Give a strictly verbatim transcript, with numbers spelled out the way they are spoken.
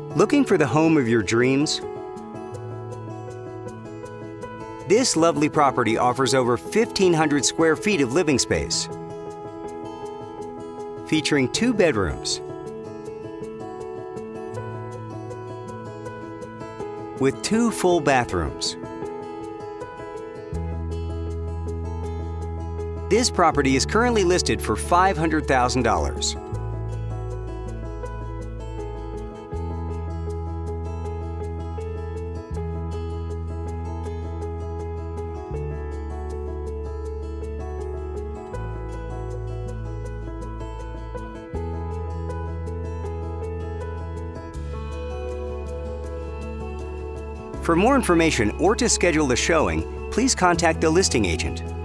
Looking for the home of your dreams? This lovely property offers over fifteen hundred square feet of living space, featuring two bedrooms with two full bathrooms. This property is currently listed for five hundred thousand dollars. For more information or to schedule a showing, please contact the listing agent.